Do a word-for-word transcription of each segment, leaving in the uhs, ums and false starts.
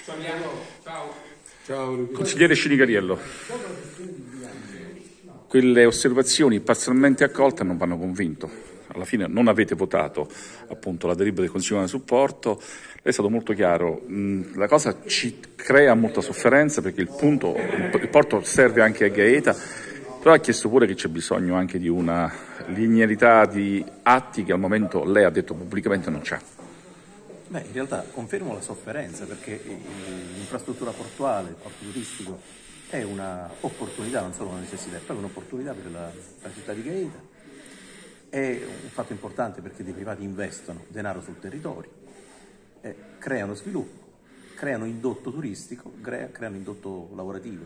Ciao. Ciao. Consigliere Scinicariello, quelle osservazioni parzialmente accolte non vanno convinto. Alla fine non avete votato appunto la delibera del Consiglio di supporto. Lei è stato molto chiaro, la cosa ci crea molta sofferenza perché il punto, il porto serve anche a Gaeta, però ha chiesto pure che c'è bisogno anche di una linearità di atti che al momento lei ha detto pubblicamente non c'è. Beh, in realtà confermo la sofferenza perché l'infrastruttura portuale, il porto turistico è un'opportunità, non solo una necessità, è proprio un'opportunità per la, la città di Gaeta. È un fatto importante perché dei privati investono denaro sul territorio, eh, creano sviluppo, creano indotto turistico, crea, creano indotto lavorativo.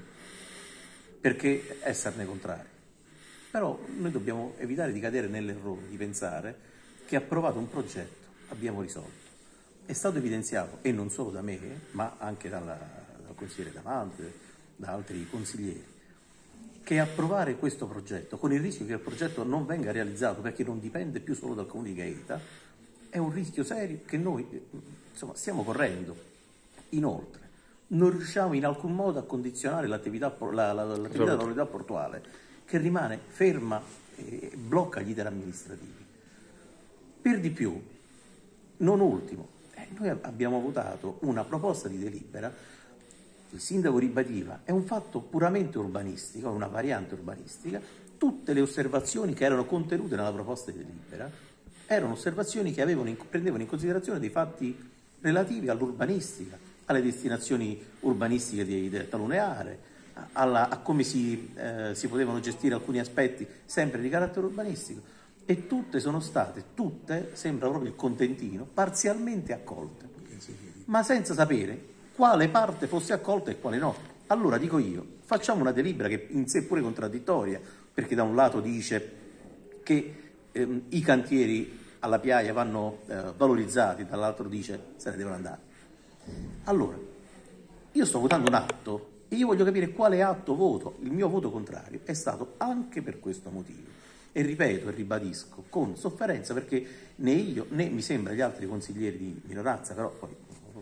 Perché esserne contrari? Però noi dobbiamo evitare di cadere nell'errore di pensare che approvato un progetto abbiamo risolto. È stato evidenziato, e non solo da me, ma anche dalla, dal consigliere Damante, da altri consiglieri, che approvare questo progetto, con il rischio che il progetto non venga realizzato perché non dipende più solo dal Comune di Gaeta, è un rischio serio che noi insomma, stiamo correndo. Inoltre, non riusciamo in alcun modo a condizionare l'attività la, la, l'attività dell'autorità portuale, che rimane ferma e blocca gli iter amministrativi. Per di più, non ultimo, eh, noi abbiamo votato una proposta di delibera, il sindaco ribadiva, è un fatto puramente urbanistico, una variante urbanistica, tutte le osservazioni che erano contenute nella proposta di delibera erano osservazioni che avevano in, prendevano in considerazione dei fatti relativi all'urbanistica, alle destinazioni urbanistiche di, di talune aree, alla, a come si, eh, si potevano gestire alcuni aspetti sempre di carattere urbanistico, e tutte sono state, tutte, sembra proprio il contentino, parzialmente accolte, ma senza sapere quale parte fosse accolta e quale no. Allora dico io, facciamo una delibera che in sé è pure contraddittoria, perché da un lato dice che ehm, i cantieri alla Piaia vanno eh, valorizzati, dall'altro dice se ne devono andare. Allora, io sto votando un atto e io voglio capire quale atto voto. Il mio voto contrario è stato anche per questo motivo. E ripeto e ribadisco con sofferenza, perché né io né mi sembra gli altri consiglieri di minoranza, però poi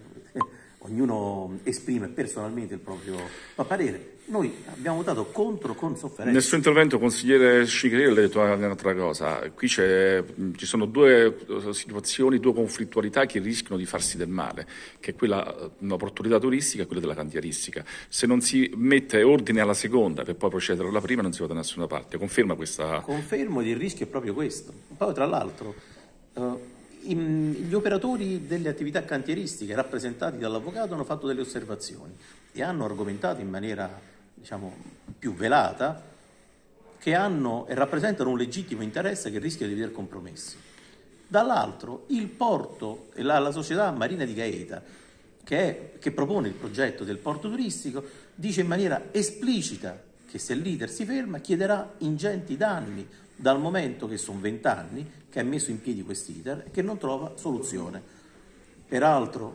ognuno esprime personalmente il proprio parere. Noi abbiamo votato contro con sofferenza. Nel suo intervento, consigliere Scinicariello, ha detto un'altra cosa. Qui c'è, ci sono due situazioni, due conflittualità che rischiano di farsi del male, che è quella dell'opportunità turistica e quella della cantieristica. Se non si mette ordine alla seconda per poi procedere alla prima, non si va da nessuna parte. Conferma questa... Confermo che il rischio è proprio questo. Poi, tra l'altro, uh, gli operatori delle attività cantieristiche rappresentati dall'avvocato hanno fatto delle osservazioni e hanno argomentato in maniera, diciamo, più velata che hanno e rappresentano un legittimo interesse che rischia di vedere compromessi. Dall'altro, il porto e la, la società marina di Gaeta, che, è, che propone il progetto del porto turistico, dice in maniera esplicita che se l'iter si ferma chiederà ingenti danni, dal momento che sono vent'anni che ha messo in piedi quest'iter e che non trova soluzione. Peraltro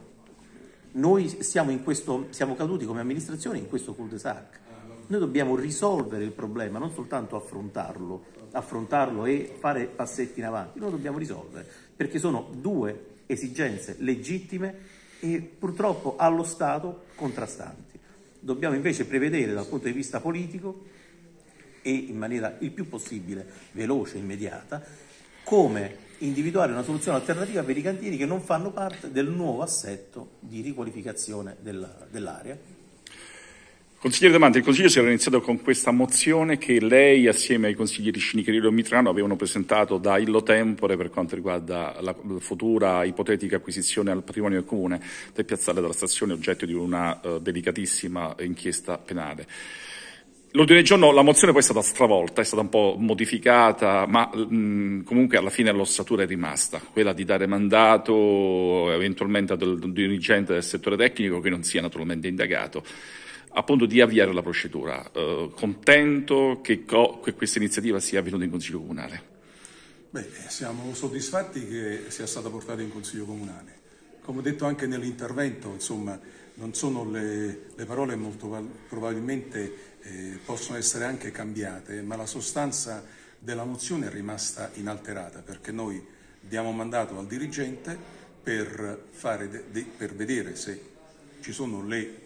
noi siamo, in questo, siamo caduti come amministrazione in questo cul-de-sac. Noi dobbiamo risolvere il problema, non soltanto affrontarlo, affrontarlo e fare passetti in avanti, noi dobbiamo risolvere, perché sono due esigenze legittime e purtroppo allo Stato contrastanti. Dobbiamo invece prevedere dal punto di vista politico e in maniera il più possibile veloce e immediata come individuare una soluzione alternativa per i cantieri che non fanno parte del nuovo assetto di riqualificazione dell'area. Consigliere Damante, il Consiglio si era iniziato con questa mozione che lei assieme ai consiglieri Scinicariello e Mitrano avevano presentato da illo tempore per quanto riguarda la futura ipotetica acquisizione al patrimonio del Comune del piazzale della stazione, oggetto di una uh, delicatissima inchiesta penale. L'ordine del giorno, la mozione poi è stata stravolta, è stata un po' modificata, ma mh, comunque alla fine l'ossatura è rimasta, quella di dare mandato eventualmente ad un dirigente del settore tecnico che non sia naturalmente indagato, appunto di avviare la procedura. Eh, contento che, che questa iniziativa sia avvenuta in Consiglio Comunale. Beh, siamo soddisfatti che sia stata portata in Consiglio Comunale. Come ho detto anche nell'intervento, insomma, non sono le, le parole molto probabilmente eh, possono essere anche cambiate, ma la sostanza della mozione è rimasta inalterata, perché noi diamo mandato al dirigente per, fare de, de, per vedere se ci sono le, eh,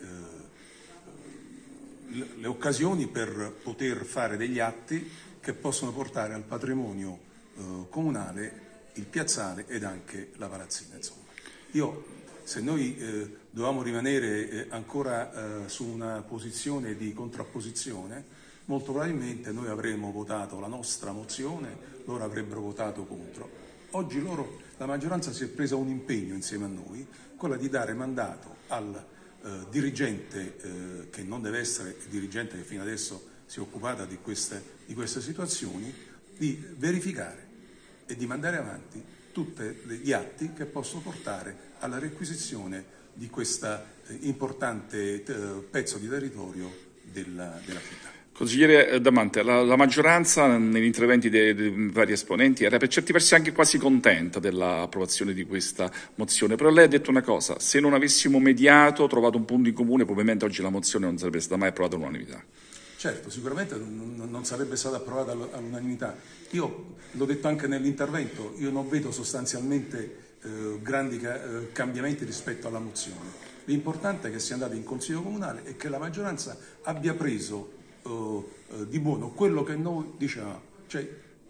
le, le occasioni per poter fare degli atti che possono portare al patrimonio eh, comunale il piazzale ed anche la palazzina. Insomma. Io, se noi eh, dovevamo rimanere eh, ancora eh, su una posizione di contrapposizione, molto probabilmente noi avremmo votato la nostra mozione, loro avrebbero votato contro. Oggi loro, la maggioranza si è presa un impegno insieme a noi, quello di dare mandato al eh, dirigente, eh, che non deve essere il dirigente che fino adesso si è occupata di queste, di queste situazioni, di verificare e di mandare avanti tutti gli atti che possono portare alla requisizione di questo eh, importante eh, pezzo di territorio della, della città. Consigliere Damante, la, la maggioranza negli interventi dei, dei vari esponenti era per certi versi anche quasi contenta dell'approvazione di questa mozione, però lei ha detto una cosa: se non avessimo mediato, trovato un punto in comune, probabilmente oggi la mozione non sarebbe stata mai approvata all'unanimità. Certo, sicuramente non sarebbe stata approvata all'unanimità. Io l'ho detto anche nell'intervento, io non vedo sostanzialmente eh, grandi ca eh, cambiamenti rispetto alla mozione. L'importante è che sia andata in Consiglio Comunale e che la maggioranza abbia preso eh, eh, di buono quello che noi dicevamo. Cioè,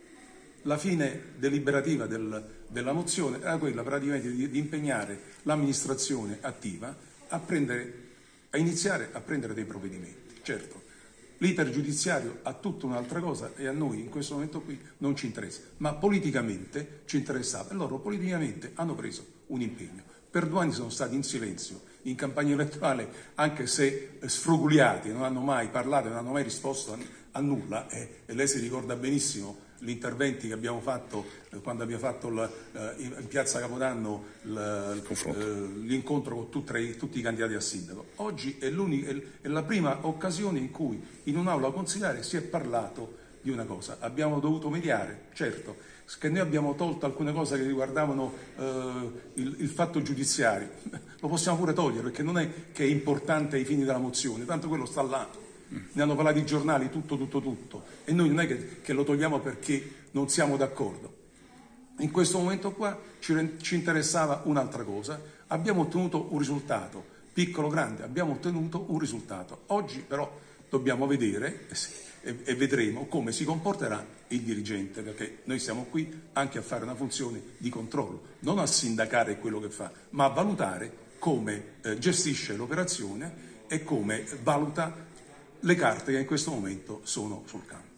la fine deliberativa del, della mozione era quella praticamente di, di impegnare l'amministrazione attiva a, prendere, a iniziare a prendere dei provvedimenti. Certo, l'iter giudiziario ha tutta un'altra cosa e a noi in questo momento qui non ci interessa, ma politicamente ci interessava e loro politicamente hanno preso un impegno. Per due anni sono stati in silenzio, in campagna elettorale, anche se sfruguliati, non hanno mai parlato, non hanno mai risposto a, a nulla e, e lei si ricorda benissimo gli interventi che abbiamo fatto eh, quando abbiamo fatto il, eh, in piazza Capodanno l'incontro con tutti, tutti i candidati a sindaco. Oggi è, è, è la prima occasione in cui in un'aula consiliare si è parlato di una cosa. Abbiamo dovuto mediare, certo, che noi abbiamo tolto alcune cose che riguardavano eh, il, il fatto giudiziario, lo possiamo pure togliere perché non è che è importante ai fini della mozione, tanto quello sta là. Ne hanno parlato i giornali, tutto, tutto, tutto. E noi non è che, che lo togliamo perché non siamo d'accordo. In questo momento qua ci, ci interessava un'altra cosa. Abbiamo ottenuto un risultato, piccolo o grande, abbiamo ottenuto un risultato. Oggi però dobbiamo vedere e, e vedremo come si comporterà il dirigente, perché noi siamo qui anche a fare una funzione di controllo, non a sindacare quello che fa, ma a valutare come eh, gestisce l'operazione e come valuta le carte che in questo momento sono sul campo.